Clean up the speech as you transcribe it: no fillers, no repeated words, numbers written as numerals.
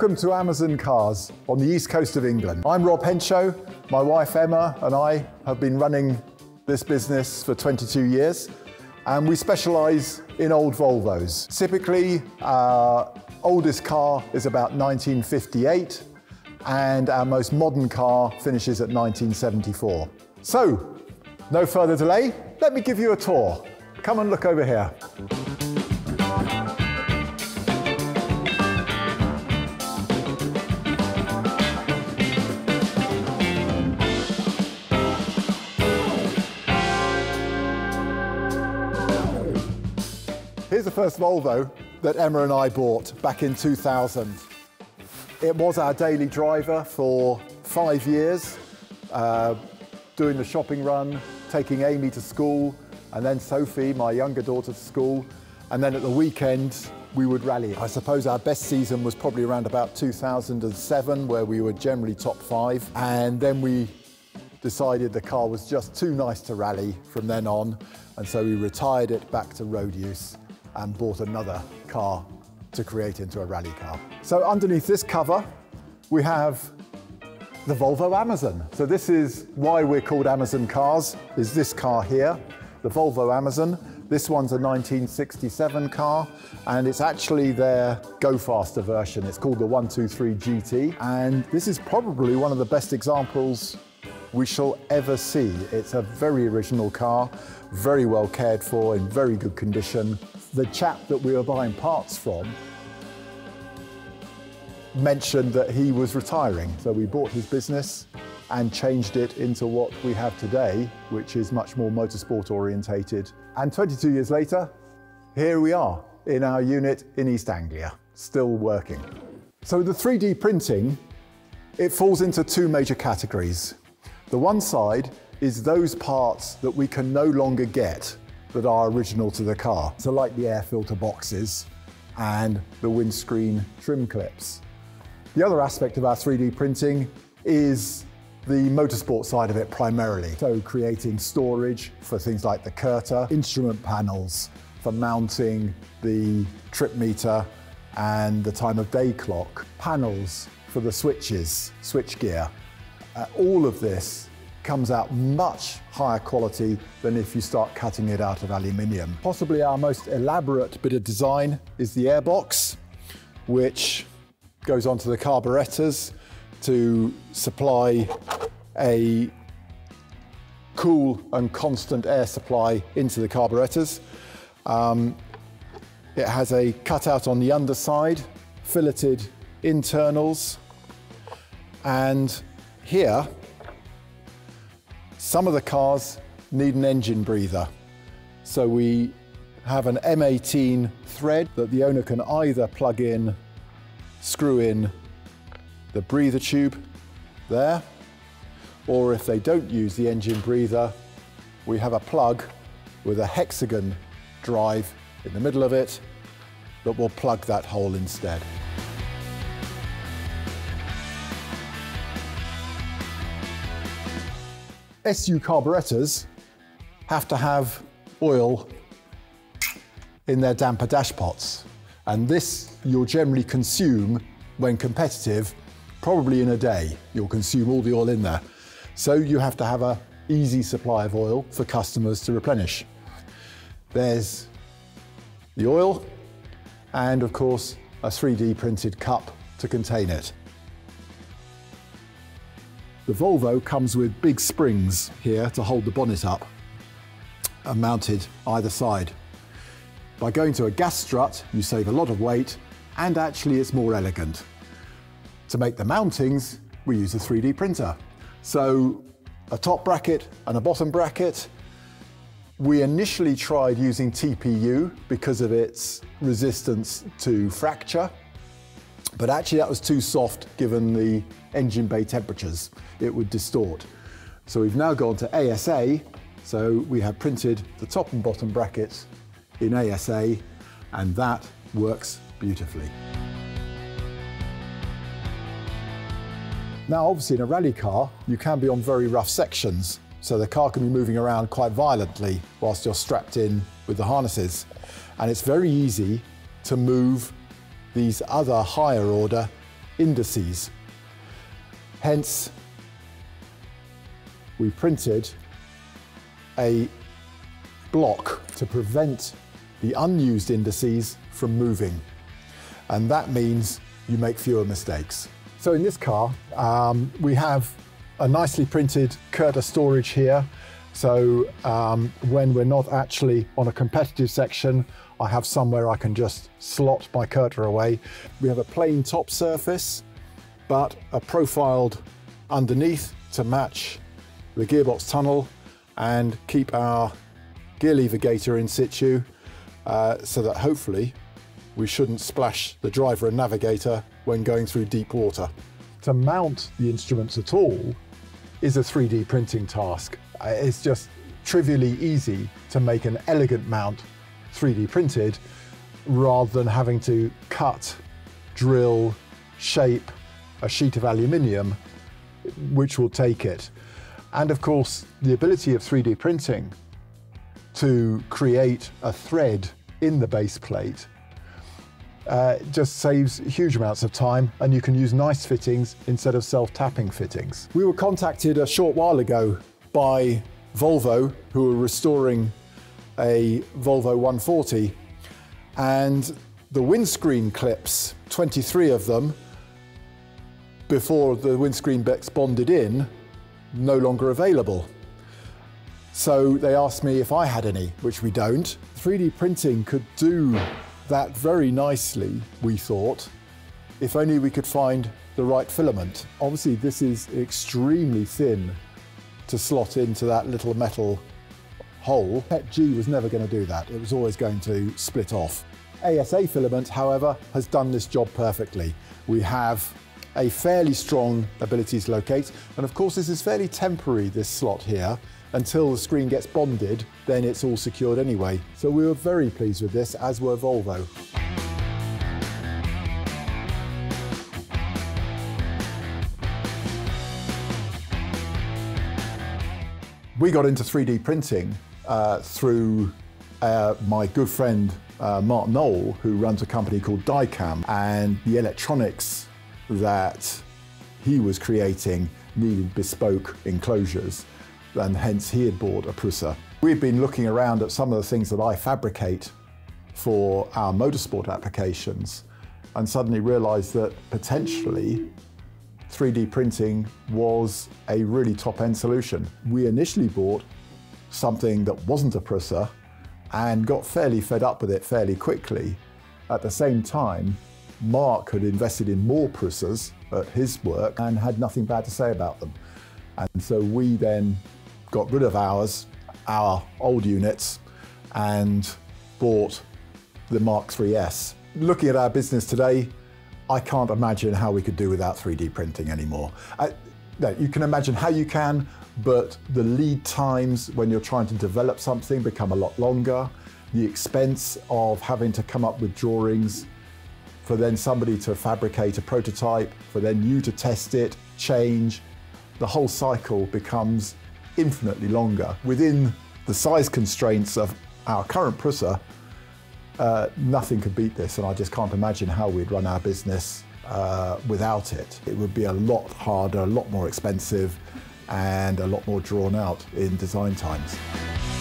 Welcome to Amazon Cars on the east coast of England. I'm Rob Henshaw. My wife Emma and I have been running this business for 22 years, and we specialise in old Volvos. Typically, our oldest car is about 1958, and our most modern car finishes at 1974. So, no further delay, let me give you a tour. Come and look over here. Here's the first Volvo that Emma and I bought back in 2000. It was our daily driver for 5 years, doing the shopping run, taking Amy to school, and then Sophie, my younger daughter, to school. And then at the weekend, we would rally. I suppose our best season was probably around about 2007, where we were generally top 5. And then we decided the car was just too nice to rally from then on. And so we retired it back to road use and bought another car to create into a rally car. So underneath this cover, we have the Volvo Amazon. So this is why we're called Amazon Cars, is this car here, the Volvo Amazon. This one's a 1967 car, and it's actually their Go Faster version. It's called the 123 GT, and this is probably one of the best examples we shall ever see. It's a very original car, very well cared for, in very good condition. The chap that we were buying parts from mentioned that he was retiring, so we bought his business and changed it into what we have today, which is much more motorsport orientated. And 22 years later, here we are in our unit in East Anglia, still working. So the 3D printing, it falls into 2 major categories. The one side is those parts that we can no longer get that are original to the car. So like the air filter boxes and the windscreen trim clips. The other aspect of our 3D printing is the motorsport side of it primarily. So creating storage for things like the curter, instrument panels for mounting the trip meter and the time of day clock, panels for the switches, switch gear. All of this comes out much higher quality than if you start cutting it out of aluminium. Possibly our most elaborate bit of design is the airbox, which goes onto the carburetors to supply a cool and constant air supply into the carburetors. It has a cutout on the underside, filleted internals, and here some of the cars need an engine breather. So we have an M18 thread that the owner can either plug in, screw in the breather tube there, or if they don't use the engine breather, we have a plug with a hexagon drive in the middle of it that will plug that hole instead. SU carburetors have to have oil in their damper dash pots, and this you'll generally consume when competitive, probably in a day. You'll consume all the oil in there. So you have to have an easy supply of oil for customers to replenish. There's the oil and of course a 3D printed cup to contain it. The Volvo comes with big springs here to hold the bonnet up and mounted either side. By going to a gas strut, you save a lot of weight, and actually it's more elegant. To make the mountings, we use a 3D printer. So a top bracket and a bottom bracket. We initially tried using TPU because of its resistance to fracture, but actually that was too soft given the engine bay temperatures. It would distort. So we've now gone to ASA, so we have printed the top and bottom brackets in ASA, and that works beautifully. Now obviously in a rally car, you can be on very rough sections, so the car can be moving around quite violently whilst you're strapped in with the harnesses. And it's very easy to move these other higher order indices. Hence, we printed a block to prevent the unused indices from moving. And that means you make fewer mistakes. So in this car, we have a nicely printed Curta storage here. So when we're not actually on a competitive section, I have somewhere I can just slot my Curta away. We have a plain top surface, but a profiled underneath to match the gearbox tunnel and keep our gear lever gaiter in situ, so that hopefully we shouldn't splash the driver and navigator when going through deep water. To mount the instruments at all is a 3D printing task. It's just trivially easy to make an elegant mount 3D printed rather than having to cut, drill, shape a sheet of aluminium, which will take it. And of course, the ability of 3D printing to create a thread in the base plate just saves huge amounts of time, and you can use nice fittings instead of self-tapping fittings. We were contacted a short while ago by Volvo, who were restoring a Volvo 140, and the windscreen clips, 23 of them, before the windscreen bits bonded in, no longer available. So they asked me if I had any, which we don't. 3D printing could do that very nicely, we thought, if only we could find the right filament. Obviously, this is extremely thin to slot into that little metal hole. PET-G was never going to do that. It was always going to split off. ASA filament, however, has done this job perfectly. We have a fairly strong ability to locate, and of course this is fairly temporary, this slot here, until the screen gets bonded, then it's all secured anyway. So we were very pleased with this, as were Volvo. We got into 3D printing through my good friend Mark Knoll, who runs a company called Diecam, and the electronics that he was creating needed bespoke enclosures, and hence he had bought a Prusa. We've been looking around at some of the things that I fabricate for our motorsport applications, and suddenly realized that potentially 3D printing was a really top-end solution. We initially bought something that wasn't a Prusa and got fairly fed up with it fairly quickly. At the same time, Mark had invested in more Prusas at his work and had nothing bad to say about them. And so we then got rid of our old units, and bought the Mark III's. Looking at our business today, I can't imagine how we could do without 3D printing anymore. No, you can imagine how you can, but the lead times when you're trying to develop something become a lot longer. The expense of having to come up with drawings, for then somebody to fabricate a prototype, for then you to test it, change, the whole cycle becomes infinitely longer. Within the size constraints of our current Prusa, nothing could beat this, and I just can't imagine how we'd run our business without it. It would be a lot harder, a lot more expensive, and a lot more drawn out in design times.